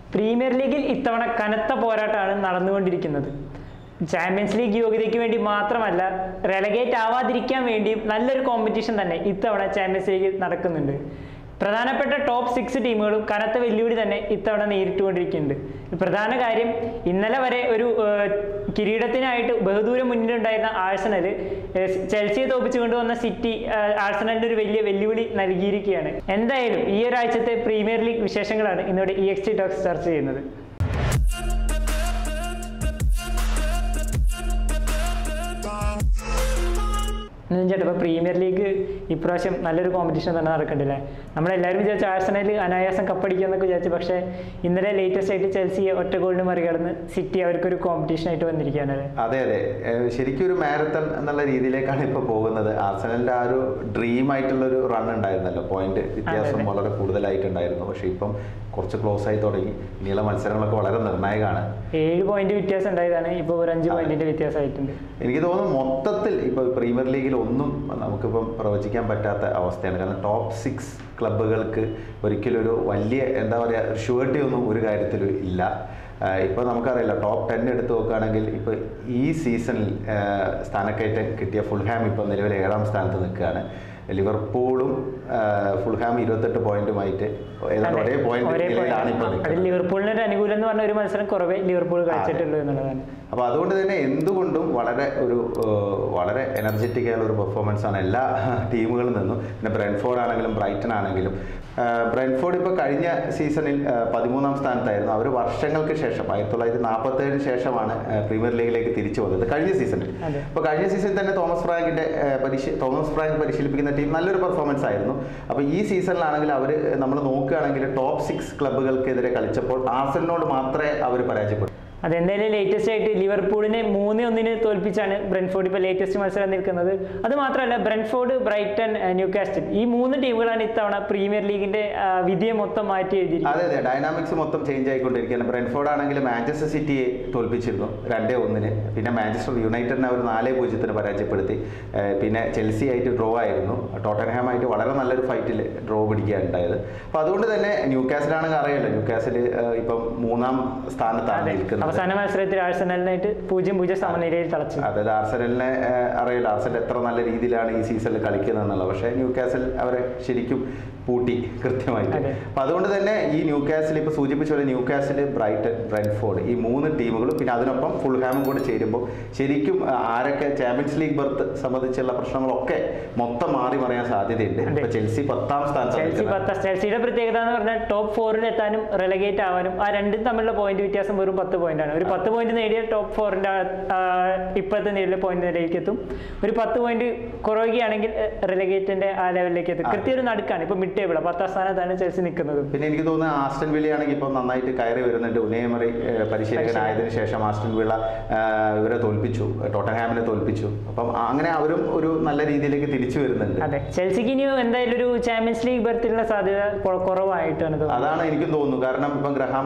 Premier ലീഗിൽ ഇത്തവണ കനത്ത പോരാട്ടമാണ് നടന്നുകൊണ്ടിരിക്കുന്നത്. ചാമ്പ്യൻസ് ലീഗ് യോഗ്യതയ്ക്ക് വേണ്ടി മാത്രമല്ല, റെലഗേറ്റ് ആവാതിരിക്കാൻ വേണ്ടിയും നല്ലൊരു കോമ്പറ്റീഷൻ തന്നെ ഇത്തവണ ചാമ്പ്യൻസ് ലീഗിൽ നടക്കുന്നുണ്ട്. പ്രധാനപ്പെട്ട ടോപ്പ് 6 ടീമുകളും കനത്ത വെല്ലുവിളി തന്നെ ഇത്തവണ നേരിട്ടുകൊണ്ടിരിക്കുന്നുണ്ട്. പ്രധാന കാര്യം, ഇന്നലെ വരെ ഒരു കിരീടത്തിനായിട്ട് ബഹുദൂരം മുന്നിലുണ്ടായിരുന്ന ആഴ്സണൽ ചെൽസിയെ തോപ്പിച്ചു കൊണ്ടുവന്ന സിറ്റി ആഴ്സണലിന് ഒരു വലിയ വെല്ലുവിളി നൽകിയിരിക്കുകയാണ്. എന്തായാലും ഈ ഒരാഴ്ചത്തെ പ്രീമിയർ ലീഗ് വിശേഷങ്ങളാണ് ഇന്നിവിടെ EXT ടോക്സ് ചർച്ച ചെയ്യുന്നത്. ചേട്ടാ, ഇപ്പോൾ പ്രീമിയർ ലീഗ് ഇപ്രാവശ്യം നല്ലൊരു കോമ്പറ്റീഷൻ തന്നെ നടക്കണ്ടില്ലേ? നമ്മളെല്ലാവരും വിചാരിച്ചു ആഴ്സണൽ അനായാസം കപ്പടിക്കുമെന്നൊക്കെ വിചാരിച്ചു. പക്ഷേ ഇന്നലെ ലേറ്റസ്റ്റ് ആയിട്ട് ചെൽസിയെ ഒറ്റ ഗോളിന് മറികടന്ന് സിറ്റി അവർക്കൊരു കോമ്പറ്റീഷൻ ആയിട്ട് വന്നിരിക്കുകയാണ്. അതെ, ശരിക്കും ഒരു മാരത്തൺ എന്നുള്ള രീതിയിലേക്കാണ് ഇപ്പോൾ പോകുന്നത്. ആഴ്സണലിൻ്റെ ആ ഒരു ഡ്രീം ആയിട്ടുള്ളൊരു റൺ ഉണ്ടായിരുന്നല്ലോ, പോയിന്റ് വ്യത്യാസം വളരെ കൂടുതലായിട്ടുണ്ടായിരുന്നു. പക്ഷേ ഇപ്പം കുറച്ച് ക്ലോസ് ആയി തുടങ്ങി. ഇനിയുള്ള മത്സരങ്ങളൊക്കെ വളരെ നിർണായകമാണ്. 7 പോയിന്റ് വ്യത്യാസം ഉണ്ടായതാണ്, ഇപ്പോൾ ഒരു 5 പോയിന്റിന്റെ വ്യത്യാസമായിട്ടുണ്ട്. എനിക്ക് തോന്നുന്നു മൊത്തത്തിൽ ഇപ്പോൾ പ്രീമിയർ ലീഗിൽ ഒന്നും നമുക്കിപ്പം പ്രവചിക്കാൻ പറ്റാത്ത അവസ്ഥയാണ്. കാരണം ടോപ്പ് 6 ക്ലബ്ബുകൾക്ക് ഒരിക്കലും ഒരു വലിയ എന്താ പറയുക ഷുവർട്ടി ഒന്നും ഒരു കാര്യത്തിലും ഇല്ല. ഇപ്പോൾ നമുക്കറിയില്ല, ടോപ്പ് 10 എടുത്ത് നോക്കുകയാണെങ്കിൽ ഇപ്പോൾ ഈ സീസണിൽ സ്ഥാനക്കയറ്റം കിട്ടിയ ഫുൾഹാം ഇപ്പോൾ നിലവിൽ 7ാം സ്ഥാനത്ത് നിൽക്കുകയാണ്. ലിവർപൂളും ഫുൾഹാം 28 പോയിന്റുമായിട്ട് ഏതാണ്ട് ഒരേ പോയിന്റിലാണ് ഇപ്പോൾ നിൽക്കുന്നത്. ലിവർപൂളിന് ഒരു അനുകൂലം എന്ന് പറഞ്ഞ ഒരു മത്സരം കുറവേ ലിവർപൂൾ കളിച്ചിട്ടുള്ളൂ എന്നുള്ളതാണ്. അപ്പോൾ അതുകൊണ്ട് തന്നെ എന്തുകൊണ്ടും വളരെ എനർജറ്റിക് ആയുള്ള ഒരു പെർഫോമൻസ് ആണ് എല്ലാ ടീമുകളിൽ നിന്നും. പിന്നെ ബ്രെൻഫോർഡ് ആണെങ്കിലും ബ്രൈറ്റൺ ആണെങ്കിലും. ബ്രെൻഫോർഡ് ഇപ്പോൾ കഴിഞ്ഞ സീസണിൽ 13ാം സ്ഥാനത്തായിരുന്നു. അവർ വർഷങ്ങൾക്ക് ശേഷം 1947 ശേഷമാണ് പ്രീമിയർ ലീഗിലേക്ക് തിരിച്ചു വന്നത് കഴിഞ്ഞ സീസണിൽ. അപ്പോൾ കഴിഞ്ഞ സീസണിൽ തന്നെ തോമസ് ഫ്രാങ്ക് പരിശീലിപ്പിക്കുന്ന ടീം നല്ലൊരു പെർഫോമൻസ് ആയിരുന്നു. അപ്പോൾ ഈ സീസണിലാണെങ്കിൽ അവർ നമ്മൾ നോക്കുകയാണെങ്കിൽ ടോപ്പ് 6 ക്ലബ്ബുകൾക്കെതിരെ കളിച്ചപ്പോൾ ആർസനലിനോട് മാത്രമേ അവർ പരാജയപ്പെട്ടു. അതെന്തായാലും ലേറ്റസ്റ്റ് ആയിട്ട് ലിവർപൂളിനെ 3-1 തോൽപ്പിച്ചാണ് ബ്രെൻഫോർഡ് ഇപ്പോൾ ലേറ്റസ്റ്റ് മത്സരം നിൽക്കുന്നത്. അത് മാത്രമല്ല, ബ്രെൻഫോർഡ്, ബ്രൈറ്റൺ, ന്യൂകാസ്റ്റൽ ഈ 3 ടീമുകളാണ് ഇത്തവണ പ്രീമിയർ ലീഗിന്റെ വിധിയെ മൊത്തം മാറ്റി എഴുതിയിരിക്കുന്നത്. അതെ, ഡൈനാമിക്സ് മൊത്തം ചേഞ്ച് ആയിക്കൊണ്ടിരിക്കുകയാണ്. ബ്രെൻഫോർഡ് ആണെങ്കിൽ മാഞ്ചസ്റ്റർ സിറ്റിയെ തോൽപ്പിച്ചിരുന്നു 2-1. പിന്നെ മാഞ്ചസ്റ്റർ യുണൈറ്റഡിനെ അവർ 4-0 പരാജയപ്പെടുത്തി. പിന്നെ ചെൽസി ആയിട്ട് ഡ്രോ ആയിരുന്നു. ടോട്ടൻഹാം ആയിട്ട് വളരെ നല്ലൊരു ഫൈറ്റിൽ ഡ്രോ പിടിക്കുകയാണ് ഉണ്ടായത്. അപ്പോൾ അതുകൊണ്ട് തന്നെ ന്യൂകാസിലാണെങ്കിൽ അറിയാലോ, ന്യൂകാസിൽ ഇപ്പം 3ാം സ്ഥാനത്താണ് നിൽക്കുന്നത്. അവസാന മത്സരത്തിൽ ആഴ്സണലിനായിട്ട് 0-0 സമനിലയിൽ തളച്ചു. അതായത് ആർസനലിനെ അറിയില്ല ആർസനൽ എത്ര നല്ല രീതിയിലാണ് ഈ സീസണിൽ കളിക്കുന്നത് എന്നുള്ളത്. പക്ഷേ ന്യൂകാസിൽ അവരെ ശരിക്കും പൂട്ടി കൃത്യമായിട്ട്. അപ്പം അതുകൊണ്ട് തന്നെ ഈ ന്യൂകാസിൽ ഇപ്പോൾ സൂചിപ്പിച്ച പോലെ ന്യൂകാസിൽ, ബ്രൈറ്റൺ, ബ്രെൻഫോർഡ് ഈ 3 ടീമുകളും പിന്നെ അതിനൊപ്പം ഫുൾഹാമും കൂടെ ചേരുമ്പോൾ ശരിക്കും ആരൊക്കെ ചാമ്പ്യൻസ് ലീഗ് ബർത്ത് സംബന്ധിച്ചുള്ള പ്രശ്നങ്ങളൊക്കെ മൊത്തം മാറി മറിയാൻ സാധ്യതയുണ്ട്. ഇപ്പോൾ ചെൽസി 10ാം സ്ഥാനത്ത്. ചെൽസിയുടെ പ്രത്യേകത എന്ന് പറഞ്ഞാൽ ടോപ്പ് 4 എത്താനും റെലഗേറ്റ് ആവാനും ആ രണ്ടും തമ്മിലുള്ള പോയിന്റ് വ്യത്യാസം വെറും 10 പോയിന്റാണ്. ഒരു 10 പോയിന്റ് നേടിയ ടോപ്പ് 4ന്റെ ഇപ്പോഴത്തെ നേടിയ പോയിന്റ് നിലയിലേക്ക് എത്തും. ഒരു 10 പോയിന്റ് കുറയുകയാണെങ്കിൽ റെലഗേറ്റിന്റെ ആ ലെവലിലേക്ക് എത്തും. കൃത്യ ഒരു നടുക്കാണ്. ഇപ്പോൾ മിഡ് ടേബിൾ 10ാം സ്ഥാനത്താണ് ചെൽസി നിൽക്കുന്നത്. പിന്നെ എനിക്ക് തോന്നുന്നത് ആസ്റ്റൺ വില്ലയാണെങ്കിൽ ഇപ്പോൾ നന്നായിട്ട് കയറി വരുന്നുണ്ട്. ഉനൈ എമറി പരിശീലകനായതിനു ശേഷം ആസ്റ്റൺ വില്ല ഇവരെ തോൽപ്പിച്ചു, ടോട്ടൻഹാമിനെ തോൽപ്പിച്ചു. അപ്പം അങ്ങനെ അവരും ഒരു നല്ല രീതിയിലേക്ക് തിരിച്ചു വരുന്നുണ്ട്. അതെ, ചെൽസിക്ക് ഇനി എന്തായാലും ഒരു ചാമ്പ്യൻസ് ലീഗ് ബർത്തിലുള്ള സാധ്യത കുറവായിട്ടാണ്. അതാണ് എനിക്കും തോന്നുന്നു. കാരണം ഇപ്പം ഗ്രഹാം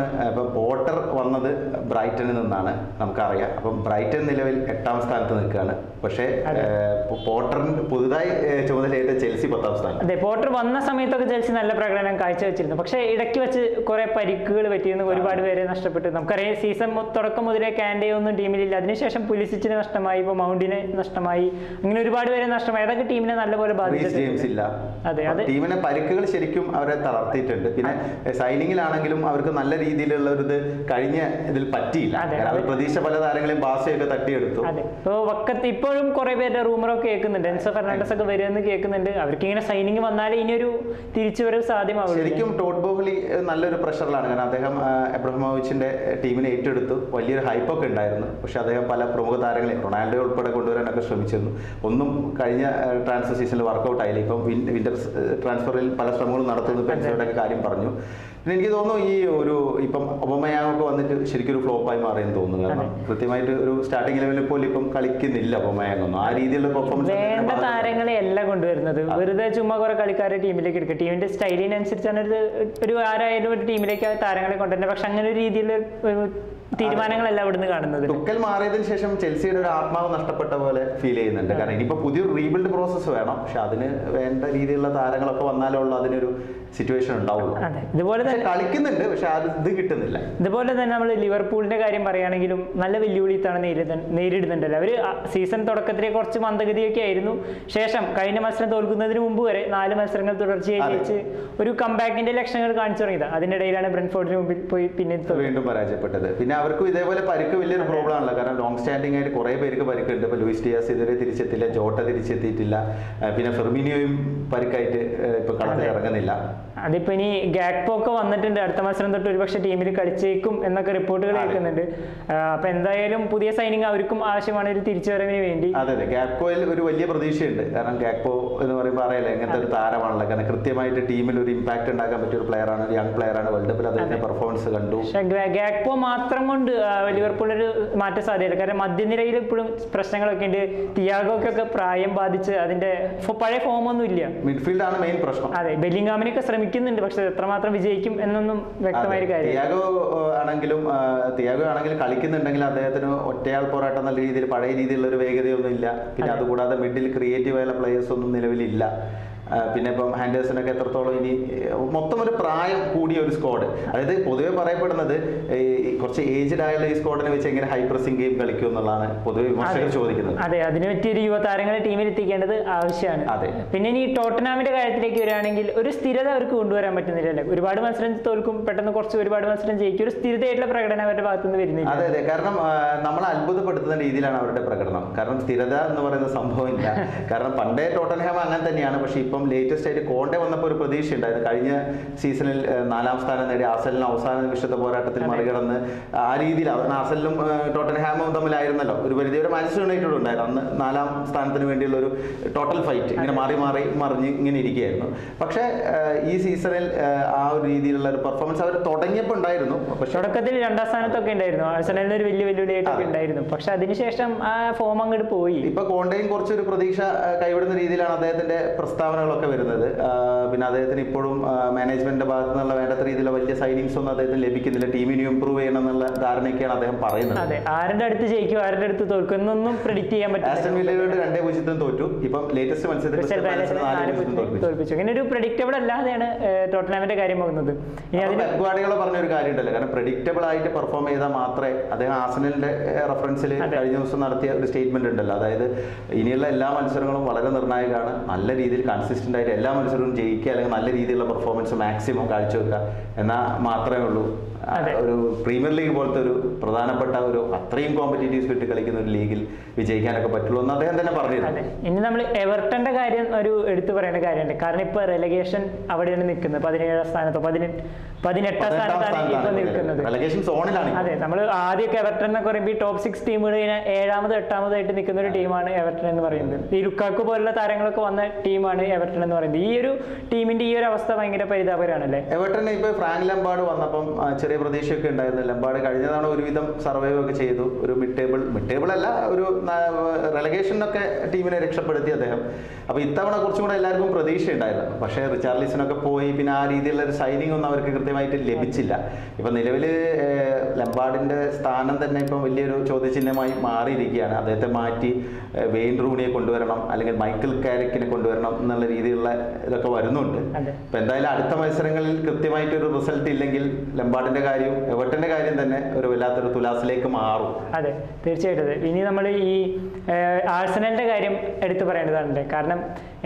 പോട്ടർ വന്നത് ബ്രൈറ്റണിൽ നിന്നാണ് നമുക്കറിയാം. അപ്പം ബ്രൈറ്റൺ നിലവിൽ 8ാം സ്ഥാനത്ത് നിൽക്കുകയാണ്. പക്ഷേ പോട്ടറിന് പുതുതായി ചുമതലയേറ്റ ചെൽസി 10ാം സ്ഥാനം. അതെ, പോട്ടർ വന്ന സമയത്തൊക്കെ ചെൽസി നല്ല പ്രകടനം കാഴ്ചവെച്ചിരുന്നു. പക്ഷേ ഇടയ്ക്ക് വെച്ച് കുറെ പരിക്കുകൾ പറ്റിയിരുന്നു, ഒരുപാട് പേരെ നഷ്ടപ്പെട്ടു. നമുക്കറിയാം സീസൺ തുടക്കം മുതലേ കാൻഡേ ഒന്നും ടീമിലില്ല. അതിനുശേഷം പുലിസിച്ചിന് നഷ്ടമായി, ഇപ്പോൾ മൗണ്ടിനെ നഷ്ടമായി, അങ്ങനെ ഒരുപാട് പേരെ നഷ്ടമായി. അതൊക്കെ ടീമിനെ നല്ലപോലെ ബാധിച്ചില്ല. അതെ, ടീമിനെ പരിക്കുകൾ ശരിക്കും അവരെ തളർത്തിയിട്ടുണ്ട്. പിന്നെ സൈനിങ്ങിലാണെങ്കിലും അവർക്ക് നല്ല രീതിയിലുള്ള ഒരു ഇത് കഴിഞ്ഞ ഇതിൽ പറ്റിയില്ല. അവർ പ്രതീക്ഷ പല താരങ്ങളെയും ബാസയൊക്കെ തട്ടിയെടുത്തു. അതെ, ഇപ്പോഴും കുറെ പേരുടെ റൂമറൊക്കെ കേൾക്കുന്നുണ്ട്, എൻസോ ഫെർണാണ്ടസ് ഒക്കെ വരുമെന്ന് കേൾക്കുന്നുണ്ട്. അവർക്ക് ഇങ്ങനെ സൈനിങ് വന്നാലേ ഇനിയൊരു തിരിച്ചുവരവ് സാധ്യമാവുള്ളൂ. ശരിക്കും ടോഡ് ബോഗ്ലി നല്ലൊരു പ്രഷറിലാണ്. കാരണം അദ്ദേഹം എബ്രഹാമോവിച്ചിന്റെ ടീമിനെ ഏറ്റെടുത്തു. വലിയൊരു ഹൈപ്പൊക്കെ ഉണ്ടായിരുന്നു. പക്ഷെ അദ്ദേഹം പല പ്രമുഖ താരങ്ങളെ റൊണാൾഡോ ഉൾപ്പെടെ കൊണ്ടുവരാനൊക്കെ ശ്രമിച്ചിരുന്നു. ഒന്നും കഴിഞ്ഞ ട്രാൻസ്ഫർ സീസണിൽ വർക്കൗട്ട് ആയില്ല. ഇപ്പം വിന്റർ ട്രാൻസ്ഫറിൽ പല ശ്രമങ്ങളും നടത്തുന്നു. പെൻസയുടെ കാര്യം പറഞ്ഞു. പിന്നെ എനിക്ക് തോന്നുന്നു ഈ ഒരു ഇപ്പം ഒബമയാങ് വന്നിട്ട് ശരിക്കും ഒരു ഫ്ലോപ്പായി മാറിയെന്ന് തോന്നുന്നു. കാരണം കൃത്യമായിട്ട് ഒരു സ്റ്റാർട്ടിംഗ് ലെവലിൽ പോലും ഇപ്പം കളിക്കുന്നില്ല ഒബമയാങ് ഒന്നും. ആ രീതിയിലുള്ള പെർഫോമൻസ് വേണ്ട താരങ്ങളെ അല്ല കൊണ്ടുവരുന്നത്. വെറുതെ ചുമ്മാ കുറെ കളിക്കാരെ ടീമിലേക്ക് എടുക്കുക. ടീമിന്റെ സ്റ്റൈലിനനുസരിച്ചാണ് ഒരു ആരായാലും ഒരു ടീമിലേക്ക് താരങ്ങളെ കൊണ്ടുവരുന്നത്. പക്ഷെ അങ്ങനെ ഒരു രീതിയിലുള്ള തീരുമാനങ്ങളല്ല ഇവിടുന്ന് കാണുന്നത്. തുക്കൽ മാറിയതിനു ശേഷം ചെൽസിയുടെ ഒരു ആത്മാവ് നഷ്ടപ്പെട്ട പോലെ ഫീൽ ചെയ്യുന്നുണ്ട്. കാരണം ഇനിയിപ്പോൾ പുതിയൊരു റീബിൽഡ് പ്രോസസ്സ് വേണം. പക്ഷെ അതിന് വേണ്ട രീതിയിലുള്ള താരങ്ങളൊക്കെ വന്നാലേ ഉള്ളൂ അതിനൊരു സിറ്റുവേഷൻ ഉണ്ടാവുള്ളൂ. ഇതുപോലെ തന്നെ കളിക്കുന്നുണ്ട്, പക്ഷെ അത് ഇത് കിട്ടുന്നില്ല. ഇതുപോലെ തന്നെ നമ്മൾ ലിവർപൂളിന്റെ കാര്യം പറയുകയാണെങ്കിലും നല്ല വെല്ലുവിളിത്താണ് നേരിടുന്നുണ്ടല്ലോ. അവർ സീസൺ തുടക്കത്തിലെ കുറച്ച് മന്ദഗതിയൊക്കെ ആയിരുന്നു. ശേഷം കഴിഞ്ഞ മത്സരം തോൽക്കുന്നതിന് മുമ്പ് വരെ 4 മത്സരങ്ങൾ തുടർച്ചയായി ജയിച്ച് ഒരു കംബാക്കിന്റെ ലക്ഷണങ്ങൾ കാണിച്ചു തുടങ്ങിയത്. അതിനിടയിലാണ് ബ്രെൻഫോർഡിന് മുമ്പിൽ പോയി പിന്നെ വീണ്ടും പരാജയപ്പെട്ടത്. പിന്നെ അവർക്കും ഇതേപോലെ പരിക്ക് വലിയൊരു പ്രോബ്ലം ആണല്ലോ. കാരണം ലോങ് സ്റ്റാൻഡിംഗ് ആയിട്ട് കുറെ പേർക്ക് പരിക്കുണ്ട്. ഇപ്പൊ ലൂയിസ് ഡിയാസ് ഇതുവരെ തിരിച്ചെത്തില്ല, ജോട്ട തിരിച്ചെത്തിയിട്ടില്ല, പിന്നെ ഫെർമിനിയോയും പരിക്കായിട്ട് ഇപ്പൊ കളത്തിൽ ഇറങ്ങുന്നില്ല. അതിപ്പോ ഇനി ഗാക്പോ ഒക്കെ വന്നിട്ടുണ്ട്, അടുത്ത മത്സരം തൊട്ട് ഒരുപക്ഷെ ടീമിൽ കളിച്ചേക്കും എന്നൊക്കെ റിപ്പോർട്ടുകൾ കേൾക്കുന്നുണ്ട്. അപ്പൊ എന്തായാലും പുതിയ സൈനിങ് അവർക്കും ആവശ്യമാണ് ഒരു തിരിച്ചുവരവിന് വേണ്ടി. അതെ, ഗാക്പോയിൽ ഒരു വലിയ പ്രതീക്ഷയുണ്ട്. കാരണം ഗാക്പോ എന്ന് പറയുമ്പോൾ അറിയാലോ എങ്ങനത്തെ ഒരു താരമാണല്ലോ. കാരണം കൃത്യമായിട്ട് ടീമിൽ ഒരു ഇമ്പാക്ട് ഉണ്ടാക്കാൻ പറ്റിയ ഒരു പ്ലെയർ ആണ്, ഒരു യങ് പ്ലെയർ ആണ്. വേൾഡ് കപ്പിൽ അതിന്റെ പെർഫോമൻസ് കണ്ടു. പക്ഷെ ഗാക്പോ മാത്രം കൊണ്ട് ലിവർപൂളിൽ ഒരു മാറ്റ സാധ്യതയില്ല. കാരണം മധ്യനിരയിൽ ഇപ്പോഴും പ്രശ്നങ്ങളൊക്കെ ഉണ്ട്. തിയാഗോക്കൊക്കെ പ്രായം ബാധിച്ച് അതിന്റെ പഴയ ഫോമൊന്നും ഇല്ല. മിഡ്ഫീൽഡ് ആണ് മെയിൻ പ്രശ്നം. അതെ, ബെല്ലിംഗാമിനൊക്കെ ശ്രമിക്കുന്നുണ്ട്, പക്ഷെ എത്രമാത്രം വിജയിക്കും എന്നൊന്നും വ്യക്തമായ കാര്യം. തിയാഗോ ആണെങ്കിലും കളിക്കുന്നുണ്ടെങ്കിൽ അദ്ദേഹത്തിന് ഒറ്റയാൾ പോരാട്ടം നല്ല രീതിയിൽ പഴയ രീതിയിലുള്ള ഒരു വേഗതയൊന്നും ഇല്ല. പിന്നെ അതുകൂടാതെ മിഡിൽ ക്രിയേറ്റീവ് ആയുള്ള പ്ലേയേഴ്സ് ഒന്നും നിലവിലില്ല. പിന്നെ ഇപ്പം ഹാൻഡേഴ്സനൊക്കെ എത്രത്തോളം ഇനി മൊത്തം ഒരു പ്രായം കൂടിയ ഒരു സ്ക്വാഡ്. അതായത് പൊതുവെ പറയപ്പെടുന്നത് കുറച്ച് ഏജ്ഡ് ആയുള്ള ഈ സ്ക്വാഡിനെ വെച്ച് എങ്ങനെ ഹൈ പ്രസിംഗ് ഗെയിം കളിക്കും എന്നുള്ളതാണ് പൊതുവെ വിമർശകർ ചോദിക്കുന്നത്. അതെ, അതിന് പറ്റിയൊരു യുവതാരങ്ങളെ ടീമിൽ എത്തിക്കേണ്ടത് ആവശ്യമാണ്. അതെ, പിന്നെ ഇനി ടോട്ടനാമിന്റെ കാര്യത്തിലേക്ക് വരികയാണെങ്കിൽ ഒരു സ്ഥിരത അവർക്ക് കൊണ്ടുവരാൻ പറ്റുന്നില്ലല്ലോ. ഒരുപാട് മത്സരം തോൽക്കും, പെട്ടെന്ന് ഒരുപാട് മത്സരം ജയിക്കും. ഒരു സ്ഥിരതയായിട്ടുള്ള പ്രകടനം അവരുടെ ഭാഗത്തുനിന്ന് വരുന്നില്ല. അതെ, കാരണം നമ്മളെ അത്ഭുതപ്പെടുത്തുന്ന രീതിയിലാണ് അവരുടെ പ്രകടനം. കാരണം സ്ഥിരത എന്ന് പറയുന്ന സംഭവം ഇല്ല. കാരണം പണ്ടേ ടോട്ടൻഹാം അങ്ങനെ തന്നെയാണ്. പക്ഷെ ഇപ്പം ലേറ്റസ്റ്റ് ആയിട്ട് കോണ്ടെ വന്നപ്പോൾ ഒരു പ്രതീക്ഷ ഉണ്ടായിരുന്നു. കഴിഞ്ഞ സീസണിൽ 4ാം സ്ഥാനം നേടി ആർസനലിന് അവസാന നിമിഷത്തെ പോരാട്ടത്തിൽ മറികടന്ന് ആ രീതിയിൽ ആർസനലും ടോട്ടൻഹാമും തമ്മിലായിരുന്നല്ലോ ഒരു പരിധി വരെ. മാഞ്ചസ്റ്റർ യുണൈറ്റഡ് ഉണ്ടായിരുന്നു അന്ന് 4ാം സ്ഥാനത്തിന് വേണ്ടിയുള്ള ഒരു ടോട്ടൽ ഫൈറ്റ്. ഇങ്ങനെ മറിഞ്ഞ് ഇങ്ങനെ ഇരിക്കുകയായിരുന്നു. പക്ഷേ ഈ സീസണിൽ ആ ഒരു രീതിയിലുള്ള ഒരു പെർഫോമൻസ് അവർ തുടങ്ങിയപ്പോൾ ഉണ്ടായിരുന്നു. പക്ഷെ തുടക്കത്തിൽ 2ാം സ്ഥാനത്തൊക്കെ ഉണ്ടായിരുന്നു, ആർസനലിന് ഒരു വലിയ വെല്ലുവിളിയായിട്ടൊക്കെ ഉണ്ടായിരുന്നു. പക്ഷെ അതിനുശേഷം ആ ഫോം അങ്ങോട്ട് പോയി. ഇപ്പൊ കോണ്ടയും കുറച്ചൊരു പ്രതീക്ഷ കൈവിടുന്ന രീതിയിലാണ് അദ്ദേഹത്തിന്റെ പ്രസ്താവനകളൊക്കെ വരുന്നത്. പിന്നെ അദ്ദേഹത്തിന് ഇപ്പോഴും മാനേജ്മെന്റിന്റെ ഭാഗത്തു നിന്നുള്ള വേണ്ടത്ര രീതിയിലുള്ള വലിയ സൈനിങ്സ് ഒന്നും അദ്ദേഹത്തിന് ലഭിക്കുന്നില്ല. ടീമിനെ ഇംപ്രൂവ് ചെയ്യണം എന്നുള്ള ധാരണയൊക്കെയാണ് അദ്ദേഹം പറയുന്നത്. അതെ, ആരുടെ അടുത്ത് ജയിക്കും ആരുടെ അടുത്ത് തോൽക്കും എന്നൊന്നും പ്രെഡിക്റ്റ് ചെയ്യാൻ പറ്റില്ല. ആസ്റ്റൺ വില്ലയോട് 2-0 തോറ്റു. ഇപ്പം ലേറ്റസ്റ്റ് മത്സരത്തിൽ തോൽപ്പിച്ചു. ഇങ്ങനെ ഒരു പ്രഡിക്റ്റബിൾ അല്ലാതെയാണ് ടോട്ടൻഹാമിന്റെ കാര്യം പോകുന്നത്. ഇനി അതിന് ഗാർഡിയോള പറഞ്ഞ ഒരു കാര്യം ഉണ്ടല്ലോ. കാരണം പ്രഡിക്റ്റബിൾ ആയിട്ട് പെർഫോം ചെയ്താൽ മാത്രമേ അദ്ദേഹം ആർസനലിന്റെ റെഫറൻസിൽ കഴിഞ്ഞ ദിവസം നടത്തിയ ഒരു സ്റ്റേറ്റ്മെന്റ് ഉണ്ടല്ലോ. അതായത് ഇനിയുള്ള എല്ലാ മത്സരങ്ങളും വളരെ നിർണായകമാണ്. നല്ല രീതിയിൽ കൺസിസ്റ്റന്റ് ആയിട്ട് എല്ലാ മത്സരവും ജയിക്കുക, അല്ലെങ്കിൽ നല്ല രീതിയിലുള്ള പെർഫോമൻസ് മാക്സിമം കാഴ്ചവെക്കുക എന്നാൽ മാത്രമേ ഉള്ളൂ ഒരു പ്രീമിയർ ലീഗ് പോലത്തെ ഒരു പ്രധാനപ്പെട്ട ഒരു അത്രയും കോമ്പറ്റീറ്റീവ് സ്പിരിറ്റ് കളിക്കുന്ന ഒരു ലീഗിൽ വിജയിക്കാനൊക്കെ പറ്റുള്ളൂ എന്ന് അദ്ദേഹം തന്നെ പറഞ്ഞിരുന്നു. ഇനി നമ്മൾ എവർട്ടന്റെ കാര്യം ഒരു എടുത്തു പറയേണ്ട കാര്യമുണ്ട്. കാരണം ഇപ്പൊ റെലഗേഷൻ അവിടെയാണ് നിൽക്കുന്നത്. 17ാം സ്ഥാനത്തോ 18ാം സ്ഥാനത്താണ് ഇപ്പൊ നിൽക്കുന്നത്. അതെ, നമ്മൾ ആദ്യമൊക്കെ എവർട്ടൺ എന്നൊക്കെ പറയുമ്പോൾ ഈ ടോപ്പ് 6 ടീമുകൾ 7ാമത് 8ാമതായിട്ട് നിൽക്കുന്ന ഒരു ടീമാണ് എവർട്ടൺ എന്ന് പറയുന്നത്. ഈ ലുക്കാക്കു പോലുള്ള താരങ്ങളൊക്കെ വന്ന ടീമാണ് എവർട്ടൺ എന്ന് പറയുന്നത്. ഈ ഒരു ടീമിന്റെ ഈ ഒരു അവസ്ഥ ഭയങ്കര പരിതാപകരമാണല്ലേ. എവർട്ടൺ ഇപ്പൊ ഫ്രാങ്ക് ലംപാർഡ് വന്നപ്പം ചെറിയ പ്രതീക്ഷയൊക്കെ ഉണ്ടായിരുന്നു. ലംപാർഡ് കഴിഞ്ഞ തവണ ഒരുവിധം സർവൈവ് ഒക്കെ ചെയ്തു. ഒരു മിഡ് ടേബിൾ അല്ല, ഒരു റെലഗേഷനൊക്കെ ടീമിനെ രക്ഷപ്പെടുത്തി അദ്ദേഹം. അപ്പൊ ഇത്തവണ കുറച്ചും കൂടെ എല്ലാവർക്കും പ്രതീക്ഷ ഉണ്ടായിരുന്നു. പക്ഷേ റിച്ചാർലിസനൊക്കെ പോയി, പിന്നെ ആ രീതിയിലുള്ള ഒരു സൈനിങ് ഒന്നും അവർക്ക് കൃത്യമായിട്ട് ലഭിച്ചില്ല. ഇപ്പൊ നിലവിൽ ലംപാർഡിന്റെ സ്ഥാനം തന്നെ ഇപ്പം വലിയൊരു ചോദ്യചിഹ്നമായി മാറിയിരിക്കുകയാണ്. അദ്ദേഹത്തെ മാറ്റി വെയിൻ റൂണിയെ കൊണ്ടുവരണം, അല്ലെങ്കിൽ മൈക്കിൾ കാരിക്കിനെ കൊണ്ടുവരണം എന്നുള്ള രീതിയിലുള്ള ഇതൊക്കെ വരുന്നുണ്ട്. ഇപ്പൊ എന്തായാലും അടുത്ത മത്സരങ്ങളിൽ കൃത്യമായിട്ടൊരു റിസൾട്ട് ഇല്ലെങ്കിൽ ലംപാർഡിന്റെ കാര്യം എവർട്ടന്റെ കാര്യം തന്നെ ഒരു വല്ലാത്തൊരു തുലാസിലേക്ക് മാറും. അതെ, തീർച്ചയായിട്ടും. ഇനി നമ്മൾ ഈ ആഴ്സണലിന്റെ കാര്യം എടുത്തു പറയേണ്ടതാണ്. കാരണം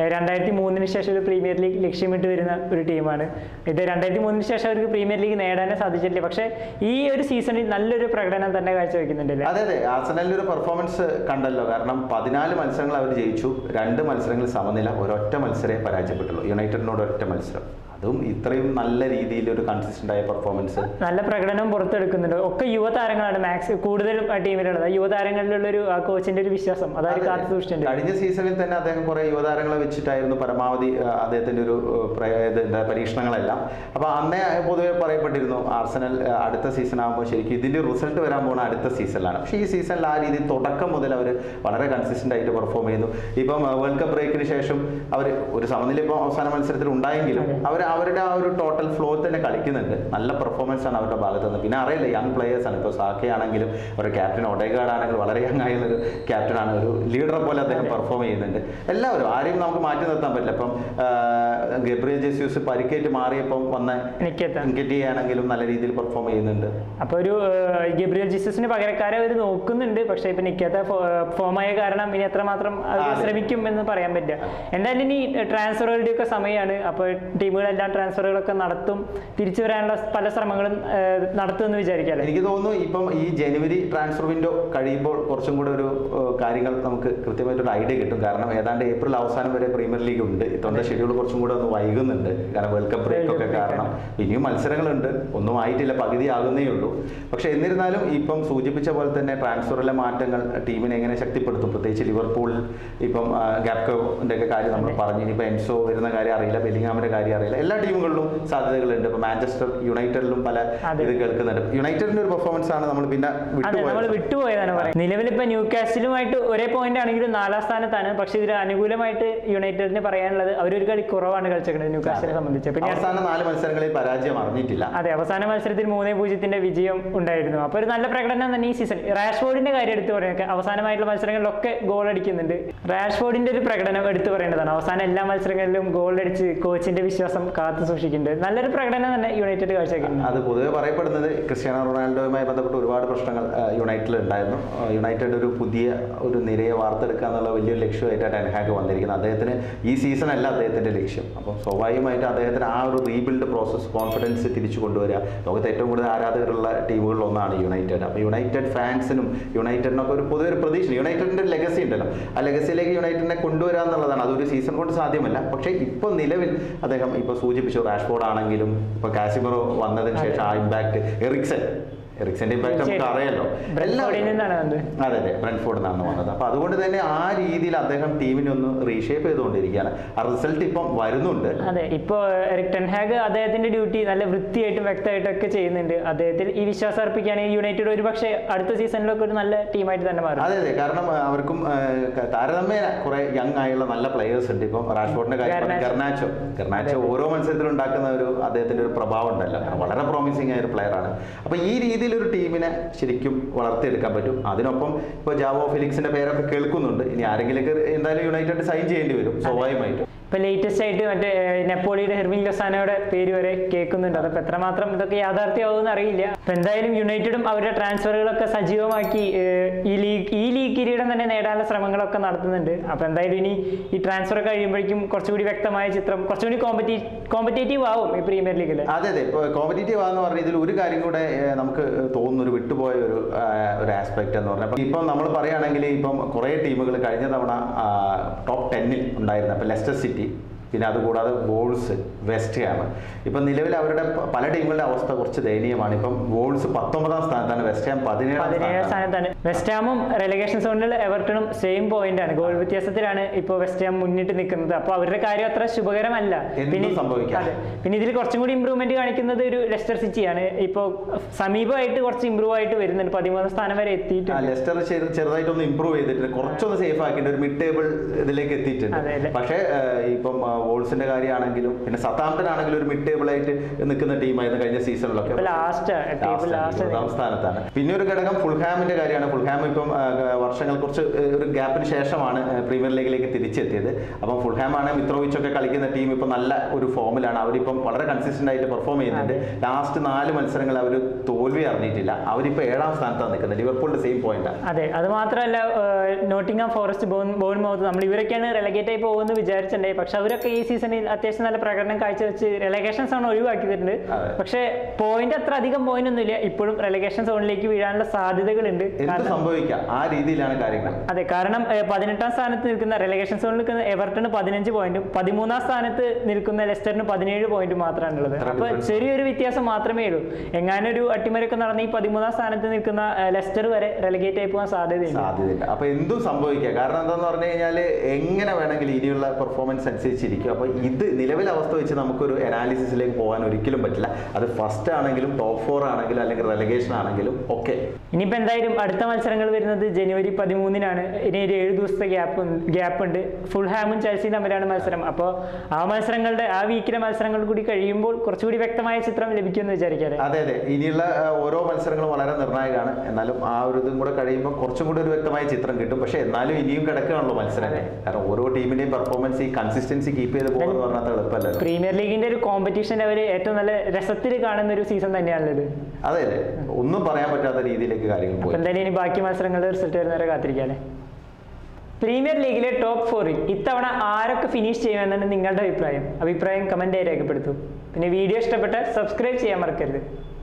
2003 ശേഷം ഒരു പ്രീമിയർ ലീഗ് ലക്ഷ്യമിട്ട് വരുന്ന ഒരു ടീമാണ് ഇത്. 2003 ശേഷം അവർക്ക് പ്രീമിയർ ലീഗ് നേടാനേ സാധിച്ചിട്ടില്ല. പക്ഷേ ഈ ഒരു സീസണിൽ നല്ലൊരു പ്രകടനം തന്നെ കാഴ്ചവെക്കുന്നുണ്ടല്ലേ. അതെ, ആർസണലിന്റെ ഒരു പെർഫോമൻസ് കണ്ടല്ലോ. കാരണം 14 മത്സരങ്ങൾ അവർ ജയിച്ചു, 2 മത്സരങ്ങളിൽ സമനില, ഒരൊറ്റ മത്സരമേ പരാജയപ്പെട്ടുള്ളൂ. യുണൈറ്റഡിനോട് ഒറ്റ മത്സരം. അതും ഇത്രയും നല്ല രീതിയിൽ ഒരു കൺസിസ്റ്റന്റ് ആയ പെർഫോമൻസ്, നല്ല പ്രകടനം പുറത്തെടുക്കുന്നുണ്ട്. ഒക്കെ യുവതാരങ്ങളാണ് കൂടുതലും കൂടുതലും യുവതാരങ്ങളിലുള്ള ഒരു ആ കോച്ചിന്റെ ഒരു വിശ്വാസം അതായത് കാത്തു സൂക്ഷിച്ചിട്ടുണ്ട്. കഴിഞ്ഞ സീസണിൽ തന്നെ അദ്ദേഹം കുറെ യുവതാരങ്ങളെ വെച്ചിട്ടായിരുന്നു പരമാവധി അദ്ദേഹത്തിന്റെ ഒരു പരീക്ഷണങ്ങളെല്ലാം. അപ്പൊ അന്നേ പൊതുവെ പറയപ്പെട്ടിരുന്നു ആർസനൽ അടുത്ത സീസൺ ആകുമ്പോൾ ശരിക്കും ഇതിന്റെ റിസൾട്ട് വരാൻ പോകുന്ന അടുത്ത സീസണിലാണ്. പക്ഷേ ഈ സീസണിൽ ആ രീതിയിൽ തുടക്കം മുതൽ അവർ വളരെ കൺസിസ്റ്റന്റ് ആയിട്ട് പെർഫോം ചെയ്യുന്നു. ഇപ്പം വേൾഡ് കപ്പ് ബ്രേക്കിന് ശേഷം അവർ ഒരു സമനില ഇപ്പം അവസാന മത്സരത്തിൽ ഉണ്ടായെങ്കിലും അവർ അവരുടെ ആ ഒരു ടോട്ടൽ ഫ്ലോ തന്നെ കളിക്കുന്നുണ്ട്. നല്ല പെർഫോമൻസ് ആണ് അവരുടെ ഭാഗത്ത് നിന്ന്. പിന്നെ അറിയില്ല, യങ് പ്ലേയേഴ്സ് ആണ്. ഇപ്പോൾ സാക്കെ ആണെങ്കിലും അവരുടെ ക്യാപ്റ്റൻ ഒഡേഗാർഡ് ആണെങ്കിലും വളരെ യങ് ആയുള്ള ഒരു ക്യാപ്റ്റനാണ്. ഒരു ലീഡറെ പോലെ അദ്ദേഹം പെർഫോം ചെയ്യുന്നുണ്ട്. എല്ലാവരും ആരെയും നമുക്ക് മാറ്റി നിർത്താൻ പറ്റില്ല. ഇപ്പം ഗബ്രിയേൽ ജെസ്യൂസ് പരിക്കേറ്റ് മാറിയപ്പം വന്ന നിക്കറ്റിയ ആണെങ്കിലും നല്ല രീതിയിൽ പെർഫോം ചെയ്യുന്നുണ്ട്. അപ്പോൾ ഒരു ഗബ്രിയേൽ ജെസ്യൂസിന് പകരക്കാരെ അവർ നോക്കുന്നുണ്ട്. പക്ഷേ ഇപ്പം നിക്കത്ത ഫോമായ കാരണം ഇനി എത്രമാത്രം ശ്രമിക്കും എന്ന് പറയാൻ പറ്റില്ല. എന്തായാലും ഇനി ട്രാൻസ്ഫറുകളുടെ ഒക്കെ സമയമാണ്. അപ്പോൾ ടീമുകളെല്ലാം ട്രാൻസ്ഫറുകളൊക്കെ നടത്തും, തിരിച്ചു വരാനുള്ള പല ശ്രമങ്ങളും നടത്തുമെന്ന് വിചാരിക്കാം. എനിക്ക് തോന്നുന്നു ഇപ്പം ഈ ജനുവരി ട്രാൻസ്ഫർ വിൻഡോ കഴിയുമ്പോൾ കുറച്ചും കൂടെ ഒരു കാര്യങ്ങൾ നമുക്ക് കൃത്യമായിട്ടൊരു ഐഡിയ കിട്ടും. കാരണം ഏതാണ്ട് ഏപ്രിൽ അവസാനം വരെ പ്രീമിയർ ലീഗ് ഉണ്ട്. ഇത്തവണ ഷെഡ്യൂൾ കുറച്ചും കൂടെ ഒന്ന് വൈകുന്നുണ്ട്. കാരണം വേൾഡ് കപ്പ് ബ്രേക്ക് ഒക്കെ കാരണം ഇനിയും മത്സരങ്ങളുണ്ട്, ഒന്നും ആയിട്ടില്ല, പകുതി ആകുന്നേ ഉള്ളൂ. പക്ഷെ എന്നിരുന്നാലും ഇപ്പം സൂചിപ്പിച്ച പോലെ തന്നെ ട്രാൻസ്ഫറിലെ മാറ്റങ്ങൾ ടീമിനെ എങ്ങനെ ശക്തിപ്പെടുത്തും. പ്രത്യേകിച്ച് ലിവർപൂളിൽ ഇപ്പം ഗാപ്കോന്റെ ഒക്കെ കാര്യം നമ്മൾ പറഞ്ഞു. ഇനിയിപ്പോൾ എൻസോ വരുന്ന കാര്യം അറിയില്ല, ബെല്ലിംഗാമിന്റെ കാര്യം അറിയില്ല. എല്ലാ ടീമുകളിലും സാധ്യതകളുണ്ട്. ഇപ്പൊ മാഞ്ചസ്റ്റർ യുണൈറ്റഡിലും പല ഇത് കേൾക്കുന്നുണ്ട്. യുണൈറ്റഡിന്റെ ഒരു പെർഫോമൻസ് ആണ് നമ്മൾ പിന്നെ വിട്ടുപോയതാണ് പറയുന്നത്. നിലവിൽ ഇപ്പൊ ന്യൂകാസിലുമായിട്ട് ഒരേ പോയിന്റ് ആണെങ്കിലും 4ാം സ്ഥാനത്താണ്. പക്ഷെ ഇതിൽ അനുകൂലമായിട്ട് യുണൈറ്റഡിന് പറയാനുള്ളത് അവരൊരു കളി കുറവാണ് കളിച്ചേക്കുന്നത് ന്യൂകാസിനെ സംബന്ധിച്ച്. അവസാന 4 മത്സരങ്ങളിൽ പരാജയം അറിഞ്ഞിട്ടില്ല. അതെ, അവസാന മത്സരത്തിൽ 3-0 വിജയം ഉണ്ടായിരുന്നു. അപ്പോൾ ഒരു നല്ല പ്രകടനം തന്നെ ഈ സീസൺ. റാഷ്ഫോർഡിന്റെ കാര്യം എടുത്തു പറയുക, അവസാനമായിട്ടുള്ള മത്സരങ്ങളിലൊക്കെ ഗോൾ അടിക്കുന്നുണ്ട്. റാഷ്ഫോർഡിന്റെ ഒരു പ്രകടനം എടുത്തു പറയേണ്ടതാണ്. അവസാനം എല്ലാ മത്സരങ്ങളിലും ഗോൾ അടിച്ച് കോച്ചിന്റെ വിശ്വാസം കാത്തു സൂക്ഷിക്കുന്നുണ്ട്. നല്ലൊരു പ്രകടനം തന്നെ യുണൈറ്റഡ് കാഴ്ചവെക്കുന്നുണ്ട്. അത് പൊതുവെ പറയപ്പെടുന്നത് ക്രിസ്ത്യാനോ റൊണാൾഡോയുമായി ബന്ധപ്പെട്ട് ഒരുപാട് പ്രശ്നങ്ങൾ യുണൈറ്റഡിൽ ഉണ്ടായിരുന്നു. യുണൈറ്റഡ് ഒരു പുതിയ ഒരു നിരയെ വാർത്തെടുക്കുക എന്നുള്ള വലിയൊരു ലക്ഷ്യമായിട്ടാണ് ടെൻ ഹാഗ് വന്നിരിക്കുന്നത്. അദ്ദേഹത്തിന് ഈ സീസൺ അല്ല അദ്ദേഹത്തിന്റെ ലക്ഷ്യം. അപ്പം സ്വാഭാവികമായിട്ട് അദ്ദേഹത്തിന് ആ ഒരു റീബിൽഡ് പ്രോസസ്, കോൺഫിഡൻസ് തിരിച്ചു കൊണ്ടുവരിക. ലോകത്തെ ഏറ്റവും കൂടുതൽ ആരാധകരുള്ള ടീമുകളിൽ ഒന്നാണ് യുണൈറ്റഡ്. അപ്പോൾ യുണൈറ്റഡ് ഫാൻസിനും യുണൈറ്റഡിനൊക്കെ ഒരു പൊതുവെ ഒരു പ്രതീക്ഷ, യുണൈറ്റഡിന്റെ ഒരു ലെഗസി ഉണ്ടല്ലോ, ആ ലെഗസിയിലേക്ക് യുണൈറ്റഡിനെ കൊണ്ടുവരിക എന്നുള്ളതാണ്. അതൊരു സീസൺ കൊണ്ട് സാധ്യമല്ല. പക്ഷേ ഇപ്പോൾ നിലവിൽ അദ്ദേഹം ഇപ്പോൾ സൂചിപ്പിച്ചു, റാഷ്ഫോർഡ് ആണെങ്കിലും ഇപ്പോൾ കാസിമിറോ വന്നതിന് ശേഷം ആ ഇമ്പാക്ട്, എറിക്സന്റെ ഇമ്പാക്ട് നമുക്ക് അറിയാലോ. അതെ, ബ്രെൻഫോർഡിൽ നിന്നാണ് വന്നത്. അപ്പൊ അതുകൊണ്ട് തന്നെ ആ രീതിയിൽ അദ്ദേഹം ടീമിനെ ഒന്ന് റീഷേപ്പ് ചെയ്തുകൊണ്ടിരിക്കുകയാണ്. ആ റിസൾട്ട് ഇപ്പം വരുന്നുണ്ട്. അതെ, ഇപ്പൊ എറിക് ടെൻ ഹാഗ് അദ്ദേഹത്തിന്റെ ഡ്യൂട്ടി നല്ല വൃത്തിയായിട്ടും വ്യക്തമായിട്ടും ഒക്കെ ചെയ്യുന്നുണ്ട്. അദ്ദേഹത്തിൽ ഈ വിശ്വാസം അർപ്പിക്കുകയാണെങ്കിൽ യുണൈറ്റഡ് ഒരു പക്ഷേ അടുത്ത സീസണിലൊക്കെ ഒരു നല്ല ടീമായിട്ട് തന്നെ മാറും. അതെ, കാരണം അവർക്കും താരതമ്യേന കുറെ യങ് ആയുള്ള നല്ല പ്ലേയേഴ്സ് ഉണ്ട്. ഇപ്പം റാഷ്ഫോർഡിന്റെ കാര്യം, ഗർനാച്ചോ ഓരോ മത്സരത്തിലും ഉണ്ടാക്കുന്ന ഒരു അദ്ദേഹത്തിന്റെ ഒരു പ്രഭാവം ഉണ്ടല്ലോ, വളരെ പ്രോമിസിംഗ് ആയ ഒരു പ്ലെയർ ആണ്. അപ്പൊ ഈ രീതിയിൽ ഒരു ടീമിനെ ശരിക്കും വളർത്തിയെടുക്കാൻ പറ്റും. അതിനൊപ്പം ഇപ്പോൾ ജാവോ ഫെലിക്സിന്റെ പേരൊക്കെ കേൾക്കുന്നുണ്ട്. ഇനി ആരെങ്കിലൊക്കെ എന്തായാലും യുണൈറ്റഡ് സൈൻ ചെയ്യേണ്ടി വരും സ്വാഭാവികമായിട്ടും. ഇപ്പൊ ലേറ്റസ്റ്റ് ആയിട്ട് മറ്റേ നെപ്പോളിയുടെ ഹെർമിൻ ലൊസാനോയുടെ പേര് വരെ കേൾക്കുന്നുണ്ട്. അതപ്പോൾ എത്രമാത്രം ഇതൊക്കെ യാഥാർത്ഥ്യമാകുമെന്ന് അറിയില്ല. അപ്പൊ എന്തായാലും യുണൈറ്റഡും അവരുടെ ട്രാൻസ്ഫറുകളൊക്കെ സജീവമാക്കി ഈ ലീഗ് കിരീടം തന്നെ നേടാനുള്ള ശ്രമങ്ങളൊക്കെ നടത്തുന്നുണ്ട്. അപ്പൊ എന്തായാലും ഇനി ഈ ട്രാൻസ്ഫർ കഴിയുമ്പോഴേക്കും കുറച്ചുകൂടി വ്യക്തമായ ചിത്രം, കുറച്ചുകൂടി കോമ്പറ്റേറ്റീവ് ആവും ഈ പ്രീമിയർ ലീഗിൽ. അതെ, ഇപ്പോൾ കോമ്പറ്റേറ്റീവ് ആണെന്ന് പറഞ്ഞാൽ ഇതിൽ ഒരു കാര്യം കൂടെ നമുക്ക് തോന്നുന്നു, ഒരു വിട്ടുപോയ ഒരു ആസ്പെക്ട് എന്ന് പറഞ്ഞാൽ, ഇപ്പം നമ്മൾ പറയുകയാണെങ്കിൽ ഇപ്പം കുറേ ടീമുകൾ കഴിഞ്ഞ തവണ ടോപ്പ് 10 ഉണ്ടായിരുന്നു. അപ്പോൾ ലെസ്റ്റർ സിറ്റി, പിന്നെ അതുകൂടാതെ വോൾസ്, വെസ്റ്റ് ഹാം. ഇപ്പം നിലവിൽ അവരുടെ പല ടീമുകളുടെ അവസ്ഥ കുറച്ച് ദയനീയമാണ്. ഇപ്പം വോൾസ് 19ാം സ്ഥാനത്താണ്, വെസ്റ്റ് ഹാം 17ാം സ്ഥാനത്താണ്. വെസ്റ്റ് ഹാമും റെലഗേഷൻ സോണിൽ എവർട്ടണും സെയിം പോയിന്റ് ആണ്, ഗോൾ വ്യത്യാസത്തിലാണ് ഇപ്പോൾ വെസ്റ്റ് ഹാം മുന്നിട്ട് നിൽക്കുന്നത്. അപ്പോൾ അവരുടെ കാര്യം അത്ര ശുഭകരമല്ല. പിന്നെ ഇതിൽ കുറച്ചും കൂടി ഇമ്പ്രൂവ്മെന്റ് കാണിക്കുന്നത് ഒരു ലെസ്റ്റർ സിറ്റിയാണ്. ഇപ്പോൾ സമീപമായിട്ട് കുറച്ച് ഇമ്പ്രൂവ് ആയിട്ട് വരുന്നുണ്ട്, 13ാം സ്ഥാനം വരെ എത്തിയിട്ടുണ്ട്. ലെസ്റ്റർ ചെറുതായിട്ടൊന്ന് ഇമ്പ്രൂവ് ചെയ്തിട്ടുണ്ട്, കുറച്ചൊന്ന് സേഫ് ആക്കിയിട്ട് ഒരു മിഡ് ടേബിൾ ഇതിലേക്ക് എത്തിയിട്ടുണ്ട്. പക്ഷേ ഇപ്പം വോൾസിന്റെ കാര്യമാണെങ്കിലും പിന്നെ സതാംപ്ടൺ ആണെങ്കിലും ഒരു മിഡ് ടേബിൾ ആയിട്ട് നിൽക്കുന്ന ടീമായിരുന്നു കഴിഞ്ഞ സീസണിലൊക്കെ, 20ാം സ്ഥാനത്താണ്. പിന്നെ ഒരു ഘടകം ഫുൾഹാമിന്റെ കാര്യമാണ്. ഫുൾഹാം ഇപ്പം വർഷങ്ങൾ കുറച്ച് ഒരു ഗ്യാപ്പിന് ശേഷമാണ് പ്രീമിയർ ലീഗിലേക്ക് തിരിച്ചെത്തിയത്. അപ്പം ഫുൾഹാം ആണ്, മിത്രോവിച്ച് ഒക്കെ കളിക്കുന്ന ടീം ഇപ്പം നല്ല ഒരു ഫോമിലാണ്. അവരിപ്പം വളരെ കൺസിസ്റ്റന്റ് ആയിട്ട് പെർഫോം ചെയ്യുന്നുണ്ട്. ലാസ്റ്റ് 4 മത്സരങ്ങൾ അവർ തോൽവി അറിഞ്ഞിട്ടില്ല. അവരിപ്പോൾ 7ാം സ്ഥാനത്താണ് നിൽക്കുന്നത്, ലിവർപൂളിന്റെ സെയിം പോയിന്റാണ്. അതെ, അത് മാത്രമല്ല നോട്ടിംഗ്ഹാം ഫോറസ്റ്റ്, ബോൺമൗത്ത്, നമ്മൾ ഇവരൊക്കെയാണ് റെലഗേറ്റ് ആയി പോകുമെന്ന് വിചാരിച്ചിട്ടുണ്ടായി. പക്ഷെ അവരൊക്കെ ഈ സീസണിൽ അത്യാവശ്യം നല്ല പ്രകടനം കാഴ്ചവെച്ച് റെലഗേഷൻ സോൺ ഒഴിവാക്കിയിട്ടുണ്ട്. പക്ഷേ പോയിന്റ് അത്ര അധികം പോയിന്റ് ഒന്നുമില്ല. ഇപ്പോഴും റെലഗേഷൻ സോണിലേക്ക് വീഴാനുള്ള സാധ്യതകളുണ്ട്. സംഭവിക്കാം, ആ രീതിയിലാണ് കാര്യങ്ങൾ. അതെ, കാരണം 18ാം സ്ഥാനത്ത് നിൽക്കുന്ന റെലഗേഷൻ സോണിൽ നിൽക്കുന്ന എവർട്ടണ് 15 പോയിന്റും 13ാം സ്ഥാനത്ത് നിൽക്കുന്ന ലെസ്റ്ററിന് 17 പോയിന്റും മാത്രമാണ് ഉള്ളത്. അപ്പൊ ചെറിയൊരു വ്യത്യാസം മാത്രമേ ഉള്ളൂ. എങ്ങാനൊരു അട്ടിമറിയൊക്കെ നടന്ന് ഈ 13ാം സ്ഥാനത്ത് നിൽക്കുന്ന ലെസ്റ്റർ വരെ റെലഗേറ്റ് ആയി പോകാൻ സാധ്യതയുണ്ട്. അപ്പൊ എന്തും സംഭവിക്കാം. കാരണം എന്താന്ന് പറഞ്ഞു കഴിഞ്ഞാൽ എങ്ങനെ വേണമെങ്കിലും ഇനിയുള്ള പെർഫോമൻസ് അനുസരിച്ചിരിക്കും. ഇരിക്കും. അപ്പോൾ ഇത് നിലവിലെ അവസ്ഥ വെച്ച് നമുക്കൊരു അനാലിസിസിലേക്ക് പോകാൻ ഒരിക്കലും പറ്റില്ല. അത് ഫസ്റ്റ് ആണെങ്കിലും ടോപ്പ് 4 ആണെങ്കിലും അല്ലെങ്കിൽ റെലഗേഷൻ ആണെങ്കിലും ഒക്കെ. ഇനിയിപ്പോൾ എന്തായാലും അടുത്ത മത്സരങ്ങൾ വരുന്നത് ജനുവരി 13-നാണ്. ഇനി ഒരു 7 ദിവസത്തെ ഗ്യാപ്പ് ഉണ്ട്. ഫുൾഹാമും ചെൽസിയും തമ്മിലാണ് മത്സരം. അപ്പോൾ ആ മത്സരങ്ങളുടെ ആ വീക്കിലെ മത്സരങ്ങൾ കൂടി കഴിയുമ്പോൾ കുറച്ചുകൂടി വ്യക്തമായ ചിത്രം ലഭിക്കുമെന്ന് വിചാരിക്കാം. അതെ, ഇനിയുള്ള ഓരോ മത്സരങ്ങളും വളരെ നിർണായകമാണ്. എന്നാലും ആ ഒരു ഇതും കൂടെ കഴിയുമ്പോൾ കുറച്ചും കൂടി ഒരു വ്യക്തമായ ചിത്രം കിട്ടും. പക്ഷെ എന്നാലും ഇനിയും കിടക്കുകയാണല്ലോ മത്സരങ്ങൾ. കാരണം ഓരോ ടീമിന്റെയും പെർഫോമൻസ് ഈ കൺസിസ്റ്റൻസി കീപ്പ് ചെയ്ത് പോകുന്നത് പറഞ്ഞാൽ എളുപ്പമല്ല. പ്രീമിയർ ലീഗിന്റെ ഒരു കോമ്പറ്റീഷൻ അവർ ഏറ്റവും നല്ല രസത്തിൽ കാണുന്ന ഒരു സീസൺ തന്നെയാണത്. അതെ, ഒന്നും പറയാൻ പറ്റാത്ത രീതിയിലേക്ക് കാര്യങ്ങൾ പോയി. എന്തായാലും ഇനി ബാക്കി മത്സരങ്ങളുടെ റിസൾട്ട് വരുന്നവരെ കാത്തിരിക്കാല്ലേ. പ്രീമിയർ ലീഗിലെ ടോപ്പ് 4-ൽ ഇത്തവണ ആരൊക്കെ ഫിനിഷ് ചെയ്യുമെന്നാണ് നിങ്ങളുടെ അഭിപ്രായം കമന്റായി രേഖപ്പെടുത്തും. പിന്നെ വീഡിയോ ഇഷ്ടപ്പെട്ടാൽ സബ്സ്ക്രൈബ് ചെയ്യാൻ മറക്കരുത്.